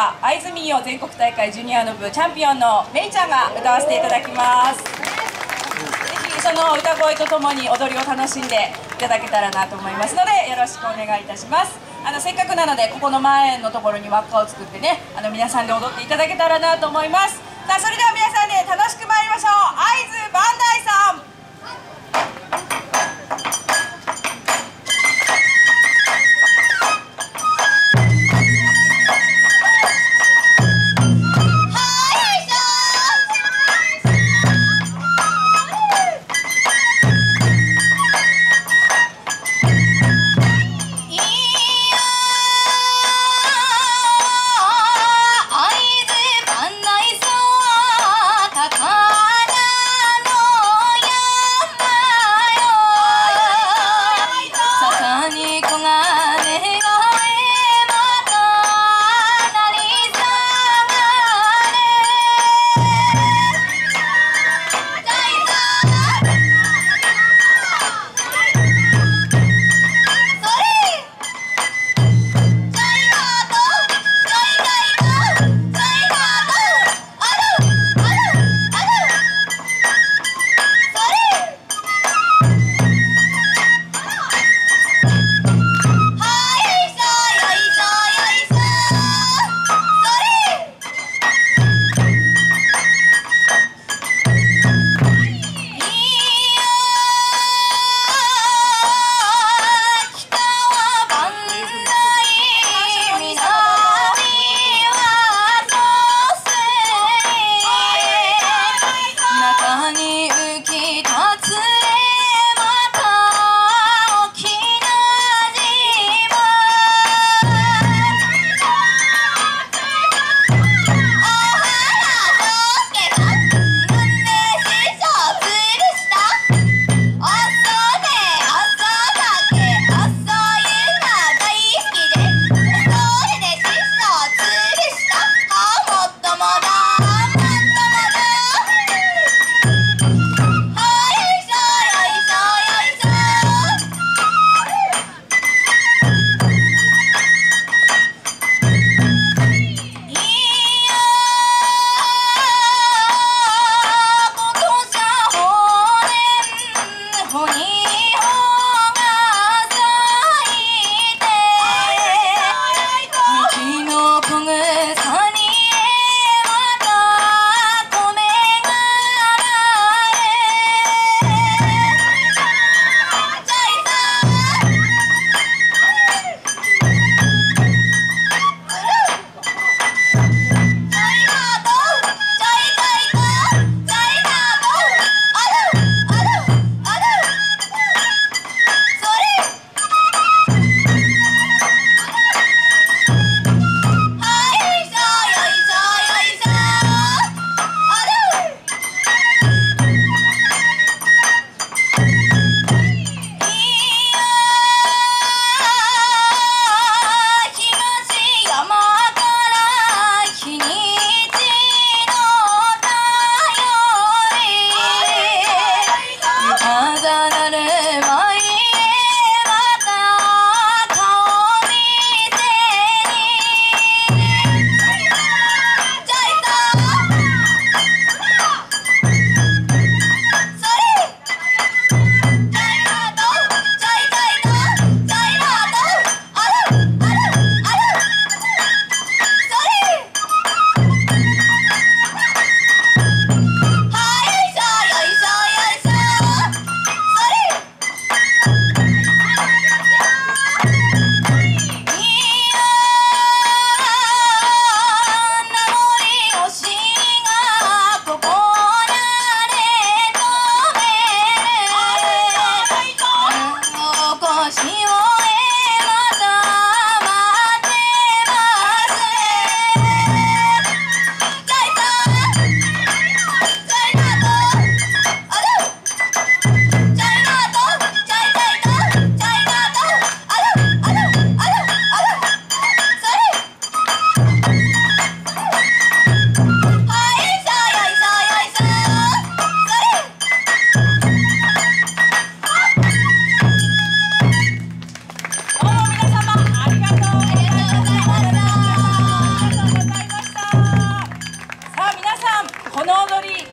は会津民謡全国大会ジュニアの部チャンピオンのめいちゃんが歌わせていただきます。ぜひその歌声とともに踊りを楽しんでいただけたらなと思いますので、よろしくお願いいたします。せっかくなのでここの前のところに輪っかを作ってね、皆さんで踊っていただけたらなと思います。さあ、それでは皆さんで楽しく参りましょう。会津磐梯さん。 宝のさんこの踊り